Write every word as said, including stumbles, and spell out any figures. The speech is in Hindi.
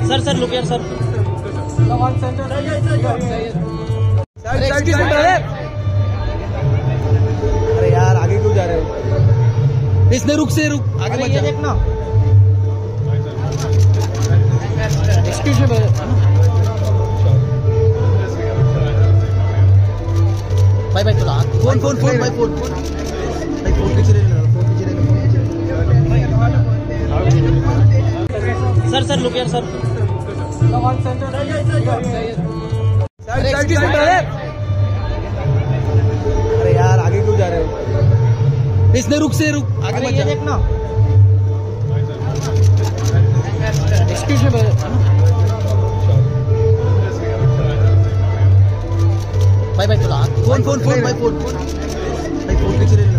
सर सर लुक यार सर। अरे यार आगे क्यों जा रहे हो? इसने रुक से रुक आगे मत जा। देखना एक्सक्यूज मी भाई भाई तुला फोन फोन फोन भाई फोन भाई फोन पीछे ले लेना फोन पीछे ले लेना। सर सर लुक यार सर। अरे यार आगे क्यों जा रहे हो? इसने रुक से रुक आगे मत जा। देखना एक्सक्यूज मी भाई भाई तुला फोन फोन फोन भाई फोन भाई फोन पीछे ले लेना।